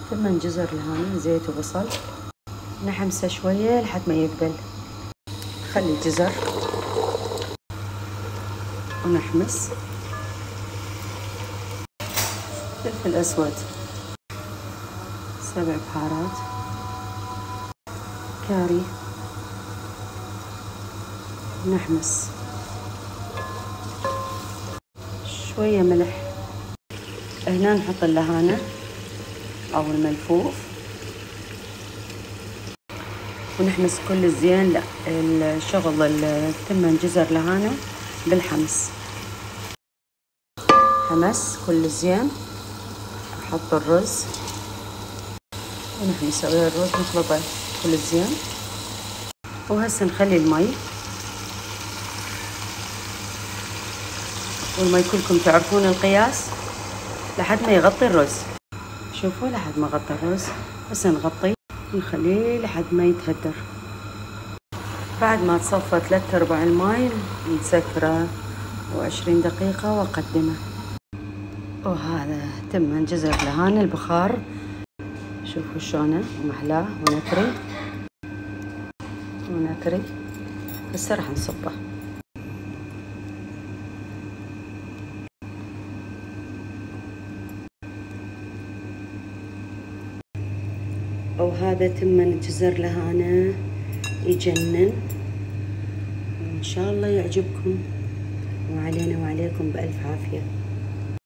ثم جزر لهان زيت وبصل، نحمسه شوية لحد ما يذبل. خلي الجزر ونحمس. فلفل أسود، 7 بهارات، كاري، نحمس شوية ملح. هنا نحط اللهانة أو الملفوف ونحمس كل الزين. لا الشغل الثمن جزر لهانة بالحمس. حمس كل الزين، نحط الرز ونحمس ويا الرز، نخلطه كل الزين. وهسه نخلي المي، والمي كلكم تعرفون القياس لحد ما يغطي الرز. شوفوا لحد ما غطى الرز. هسه نغطيه ونخليه لحد ما يتهدر. بعد ما تصفى 3/4 الماي نسكره 20 دقيقة وأقدمه. وهذا تم جزر لهان البخار، شوفوا شلونه ومحلاه ونكري ونكري. هسه راح نصبه. وهذا تمن جزر لهانة يجنن، إن شاء الله يعجبكم، وعلينا وعليكم بألف عافية.